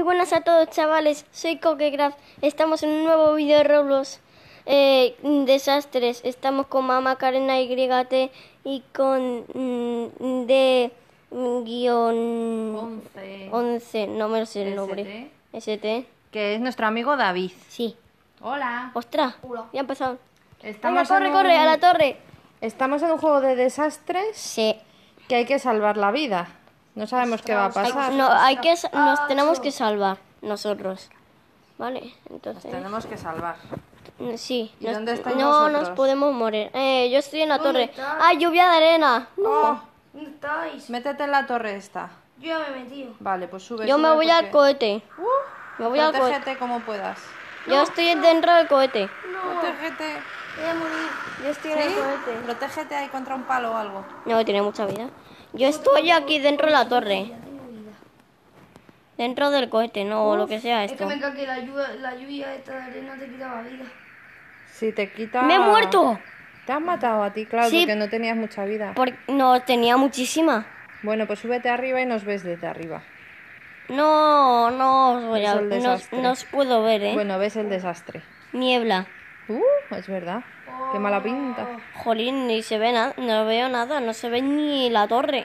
Muy buenas a todos, chavales. Soy Cokecraft. Estamos en un nuevo vídeo de Roblox. Desastres. Estamos con Mama Karena YT y con D-11. No me lo sé el nombre. ST. Que es nuestro amigo David. Sí. Hola. Ostras. Ya ha empezado. Estamos Venga, corre, a la torre. Estamos en un juego de desastres Sí. que hay que salvar la vida. No sabemos qué va a pasar. Nos tenemos que salvar nosotros. Vale, entonces. Tenemos que salvar. Sí. ¿Y dónde estáis no vosotros? nos podemos morir. Yo estoy en la ¿Dónde torre. estás? ¡Ah, lluvia de arena! No. Oh, ¿Dónde estáis? métete en la torre esta. Yo ya me he metido. Vale, pues sube. Yo me sube voy porque- al cohete. Me voy al cohete. Protégete como puedas. Yo estoy dentro del cohete. Protégete. Voy a morir. Yo estoy en el ¿Sí? cohete. Protégete ahí contra un palo o algo. No, tiene mucha vida. Yo estoy aquí dentro de la torre. Ya tengo vida. Dentro del cohete, no lo que sea Es que esto. me cae que la lluvia esta de arena te quitaba vida. Si te quita... ¡Me he muerto! Te has matado a ti, claro, Sí. porque no tenías mucha vida. No, tenía muchísima. Bueno, pues súbete arriba y nos ves desde arriba. No os voy Es a... el desastre. No os puedo ver, ¿eh? Bueno, ves el desastre. Niebla. Es verdad. Qué mala pinta. Jolín, ni se ve nada. No veo nada. No se ve ni la torre.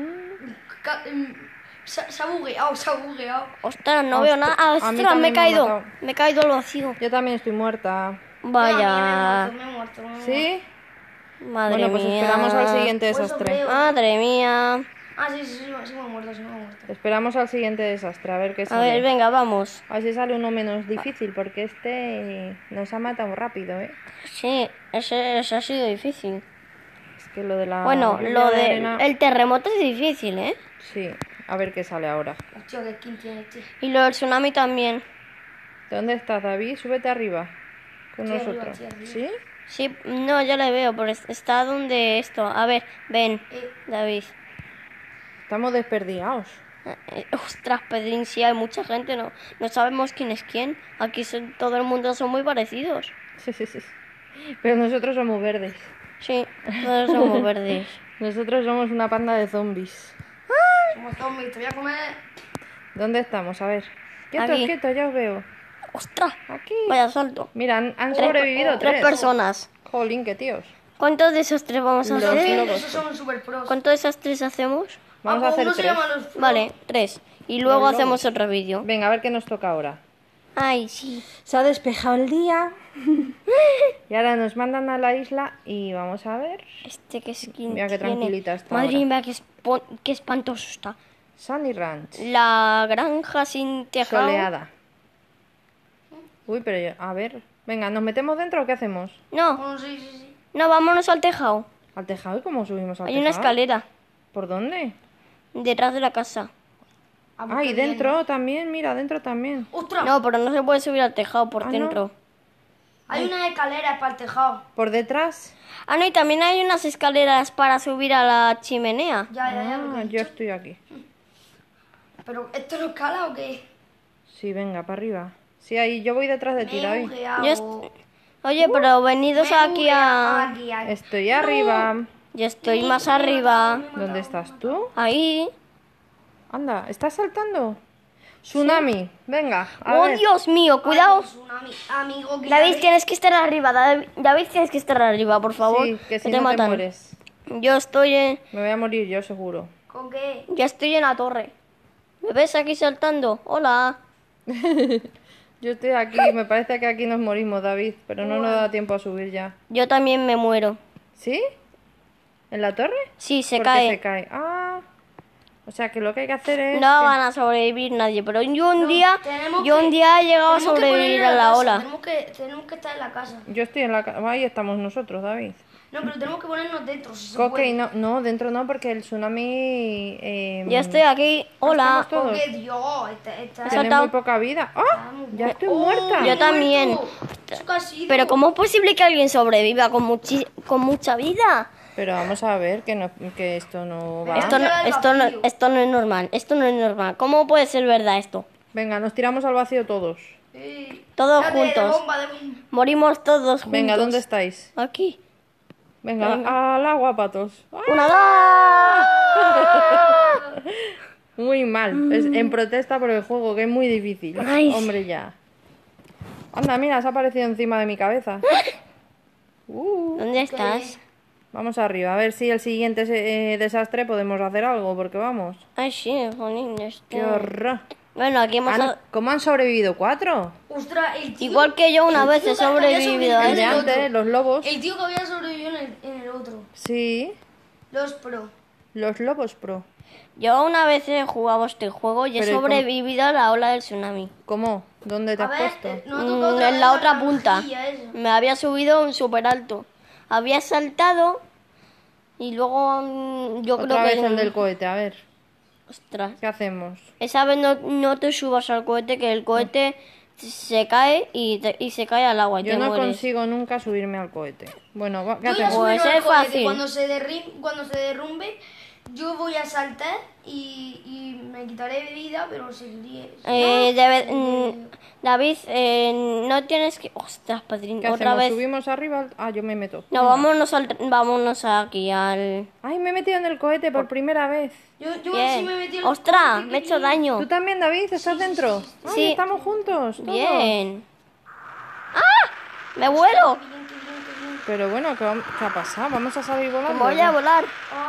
Se ha bugueado, se ha bugueado. Ostras, no veo nada. Ah, a mí ostras, me he también me ha caído. matado. Me he caído al vacío. Yo también estoy muerta. Vaya. Me he muerto. ¿Sí? Madre Bueno, pues mía. esperamos al siguiente Pues desastre. hombre, Madre mía. Ah, sí me he muerto, sí me he muerto. Esperamos al siguiente desastre, a ver qué A sale. ver, venga, vamos. A ver si sale uno menos difícil, porque este nos ha matado rápido, ¿eh? Sí, ese ha sido difícil. Es que lo de la... Bueno, lluvia lo de de arena- el terremoto es difícil, ¿eh? Sí, a ver qué sale ahora. Hostia, qué skin tiene este. Y lo del tsunami también. ¿Dónde estás, David? Súbete arriba con Estoy arriba, nosotros. estoy arriba. ¿Sí? Sí, no, yo le veo, pero está donde esto. A ver, ven, David. Estamos desperdigados. Ostras, Pedrín, sí, hay mucha gente, no sabemos quién es quién. Aquí todo el mundo son muy parecidos. Sí. Pero nosotros somos verdes. Sí, todos somos verdes. Nosotros somos una panda de zombies. Somos zombies, te voy a comer. ¿Dónde estamos? A ver. Aquí. Quietos, ya os veo. Ostras, Aquí. vaya salto. Mira, han sobrevivido Tres tres. personas. Jolín, qué tíos. ¿Cuántos desastres vamos a hacer? Esos son super pros. ¿Cuántos desastres hacemos? Vamos a hacer uno se tres. llama los pros. Vale, 3. Y luego hacemos otro vídeo. Venga, a ver qué nos toca ahora. Ay, sí. Se ha despejado el día. Y ahora nos mandan a la isla y vamos a ver. Este que skin Mira qué tiene. tranquilita está Madre ahora. mía, qué espantoso está. Sunny Ranch. La granja sin tejado. Soleada. Uy, pero a ver. Venga, ¿nos metemos dentro o qué hacemos? No, Bueno, sí. no, vámonos al tejado. ¿Al tejado? ¿Y cómo subimos al Hay tejado? una escalera ¿Por dónde? detrás de la casa. Ah, y dentro también, mira, dentro también. ¡Ostras! No, pero no se puede subir al tejado por Ah, ¿no? dentro. Hay unas escaleras para el tejado. ¿Por detrás? Ah, no, y también hay unas escaleras para subir a la chimenea. Ya, Ah, yo estoy aquí. Pero, ¿esto no escala o qué? Sí, venga, para arriba. Sí, ahí, yo voy detrás de ti, Me he David. bugueado. Oye, pero venidos Me he aquí bugueado. a... Aquí. Estoy arriba. Yo estoy más arriba. ¿Dónde estás tú? Ahí. Anda, ¿estás saltando? Tsunami, venga. A ¡Oh, ver. Dios mío! Cuidado. Tsunami, amigo, que David, tienes que estar arriba. David, tienes que estar arriba, por favor. Sí, que si te no te matan. mueres. Yo estoy en... Me voy a morir yo, seguro. ¿Con qué? Ya estoy en la torre. ¿Me ves aquí saltando? Hola. Yo estoy aquí, me parece que aquí nos morimos, David, pero no nos da tiempo a subir ya. Yo también me muero. ¿Sí? ¿En la torre? Sí, se ¿Por qué cae. se cae? Ah, o sea que lo que hay que hacer es... No van a sobrevivir nadie, pero yo un día he llegado a Tenemos que sobrevivir ponerle a la casa, ola. Tenemos que estar en la casa. Yo estoy en la... Ahí estamos nosotros, David. No, pero tenemos que ponernos dentro, si se Ok, puede. no, dentro no, porque el tsunami... Yo estoy aquí. Hola. estamos todos. Porque Dios, está... He Tenemos saltado. muy poca vida. ¡Ah! Ya estoy muerta. Yo también. Eso casi. Pero ¿cómo es posible que alguien sobreviva con mucha vida? Pero vamos a ver que esto no va. Esto no es normal. Esto no es normal. ¿Cómo puede ser verdad esto? Venga, nos tiramos al vacío todos. Sí. Todos Date, juntos. De bomba. Morimos todos juntos. Venga, ¿dónde estáis? Aquí. Venga, al agua, patos. ¡Ah! ¡Una! ¡Ah! Muy mal. Es en protesta por el juego, que es muy difícil. Ay. Hombre, ya. Anda, mira, has aparecido encima de mi cabeza. ¿Dónde estás? Vamos arriba, a ver si el siguiente desastre podemos hacer algo, porque vamos. Ay, sí, jolín, ¡Qué horror! Bueno, aquí hemos... ¿Cómo han sobrevivido 4? Ostras, el tío. Igual que yo una el vez tío he que había sobrevivido a El de en el esto. antes, otro. los lobos. El tío que había sobrevivido en el otro. Sí, Los pro. los lobos pro. Yo una vez he jugado este juego y he Pero ¿y cómo? sobrevivido a la ola del tsunami. ¿Cómo? ¿Dónde te A has ver, puesto? no ha tocado otra En vez la otra punta. rejilla esa. Me había subido súper alto. Había saltado y luego yo creo Otra que... vez el del cohete, a ver. Ostras. ¿Qué hacemos? Esa vez no te subas al cohete, que el cohete se cae y se cae al agua y Yo te no mueres. consigo nunca subirme al cohete. Bueno, ¿qué Yo voy a hacemos? Pues subirme al es cohete. fácil. Cuando se derrumbe, yo voy a saltar y me quitaré vida, pero seguiré. David, no tienes que... Ostras, Padrín, ¿Qué otra hacemos? vez. ¿Subimos arriba? Ah, yo me meto. No, vámonos aquí al... Ay, me he metido en el cohete por primera vez. Yo sí Bien. me metí en el Ostras, cohete, me he hecho daño. ¿Tú también, David? ¿Estás dentro? Ay, Sí. estamos juntos. todos. Bien. ¡Ah! ¡Me vuelo! Pero bueno, ¿qué ha pasado? ¿Vamos a salir volando? Voy a volar.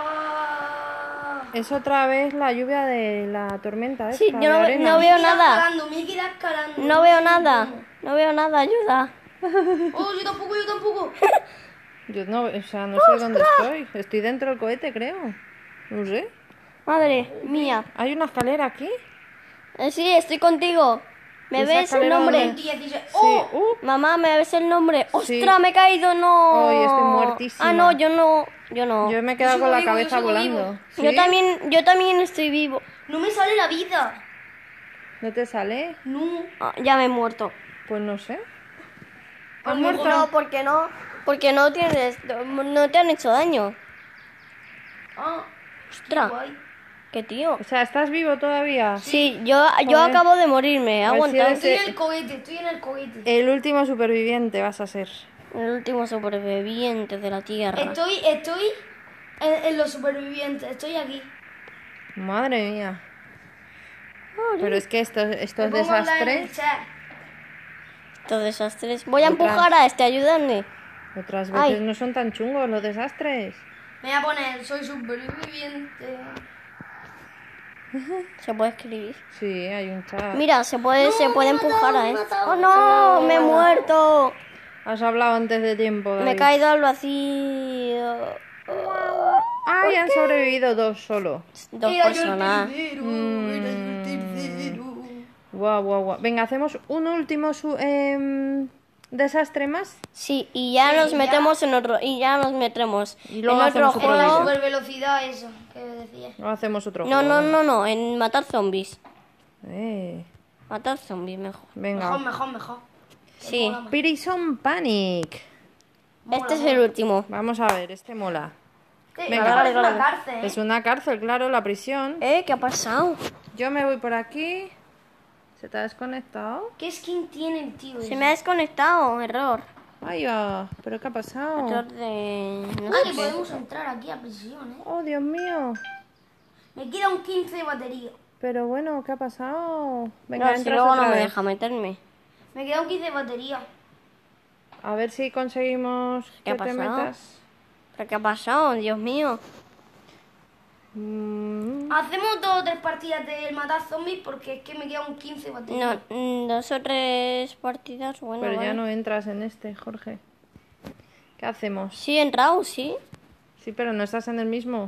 Ah. Es otra vez la lluvia de la tormenta esta, Sí, de yo no arena. veo Me nada. escalando, me quedé escalando. No veo nada. No veo nada, ayuda. Oh, yo tampoco. Yo no, o sea, no sé dónde estoy. Estoy dentro del cohete, creo. No sé. Madre mía. ¿Hay una escalera aquí? Sí, estoy contigo. ¿Me ¿Esa ves el escalera nombre? dónde? 16. Sí. ¡Oh! Mamá, ¿me ves el nombre? Sí. ¡Ostras, me he caído! ¡No! Ay, estoy muertísima. Ah, no, yo no. Yo no. Yo me he quedado sigo con la vivo, yo cabeza sigo volando. vivo. ¿Sí? Yo también estoy vivo. No me sale la vida. ¿No te sale? No. Ah, ya me he muerto. Pues no sé. A ¿Has lo mejor muerto? No, porque no. Porque no te han hecho daño. Ah, Ostras, guay. qué tío. O sea, ¿estás vivo todavía? Sí, yo Joder. acabo de morirme, he A ver si aguantado. eres- Estoy en el cohete. El último superviviente vas a ser. El último superviviente de la Tierra. Estoy en los supervivientes. Estoy aquí. Madre mía. Pero es que estos Me pongo a hablar en el desastres, chat. Estos desastres. Voy a Otras. empujar a este, ayúdame. otras Ay. veces no son tan chungos los desastres. Me voy a poner, soy superviviente. Se puede escribir. Sí, hay un chat. Mira, se puede empujar a me él. ha matado, ¡Oh, no! ¡Me he muerto! Has hablado antes de tiempo, Me he David. caído al vacío. Ay, han sobrevivido dos solo. Dos Era yo el personas. tercero, era yo el tercero. Guau. Venga, hacemos un último desastre más. Sí, y ya Sí, nos ya. metemos en otro. Y ya nos metemos Y en luego otro hacemos otro La vídeo. juego. super velocidad, eso que decía. No hacemos otro No, juego. no, en matar zombies. Eh, Matar zombies mejor. venga. Mejor. Sí. Mola más. Prison Panic. Este es el último. Vamos a ver, este mola. Venga, dale, es una dale. cárcel, ¿eh? Es una cárcel, claro, la prisión. ¿Qué ha pasado? Yo me voy por aquí. ¿Se te ha desconectado? ¿Qué skin tiene el tío? Se ese? me ha desconectado. Error. Ay, ¿pero qué ha pasado? Error de... No Ah, sé que qué. podemos entrar aquí a prisión, ¿eh? Oh, Dios mío. Me queda un 15 de batería. Pero bueno, ¿qué ha pasado? Venga, No, si entras luego otra no me vez. deja meterme. Me queda un 15 de batería. A ver si conseguimos ¿Qué ha que te pasado? metas. ¿Pero qué ha pasado? Dios mío. Hacemos 2 o 3 partidas del matar zombies porque es que me queda un 15 de batería. No, 2 o 3 partidas, bueno, Pero vale. ya no entras en este, Jorge. ¿Qué hacemos? Sí, he entrado, sí. Sí, pero no estás en el mismo.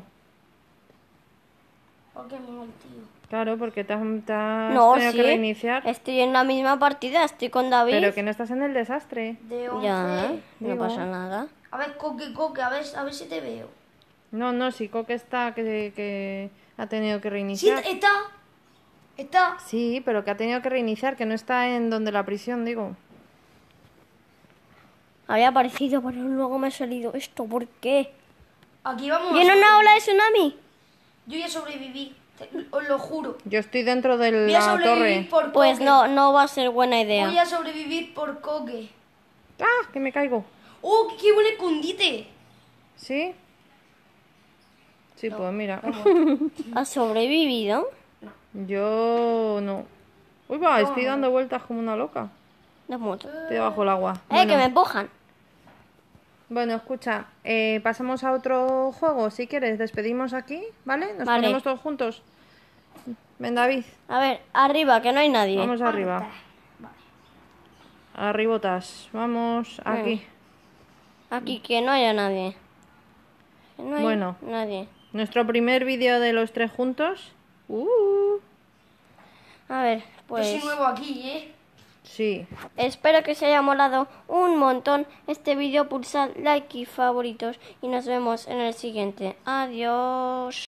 ¿Por qué mal, tío? Claro, porque te has No, tenido sí. que reiniciar. Estoy en la misma partida, estoy con David. Pero que no estás en el desastre. De 11. Ya, no Digo. pasa nada. A ver, coque, a ver si te veo. No, si Coque está que ha tenido que Sí, reiniciar. está. Sí, pero que ha tenido que reiniciar, que no está en donde la prisión, digo. Había aparecido, pero luego me ha salido esto. ¿Por qué? Aquí vamos. ¿Viene una ola de tsunami? Yo ya sobreviví, os lo juro. Yo estoy dentro de Voy a la sobrevivir torre. por Pues coque. no va a ser buena idea. Voy a sobrevivir por coque. ¡Ah! Que me caigo. ¡Oh, qué buen escondite! ¿Sí? Sí, pues mira. ¿Has sobrevivido? No, Yo no. Uy, va, estoy dando vueltas como una loca. De mucho. Estoy bajo el agua. Que me empujan. Bueno, escucha, pasamos a otro juego, si quieres, despedimos aquí, ¿vale? Nos Vale. ponemos todos juntos. Ven, David, A ver, arriba, que no hay nadie. vamos arriba. Arribotas, vamos aquí. Aquí, que no haya nadie. Que no hay Bueno. nadie. Nuestro primer vídeo de los tres juntos. A ver, Yo pues... soy nuevo aquí, Sí. Espero que os haya molado un montón este vídeo. Pulsad like y favoritos. Y nos vemos en el siguiente. Adiós.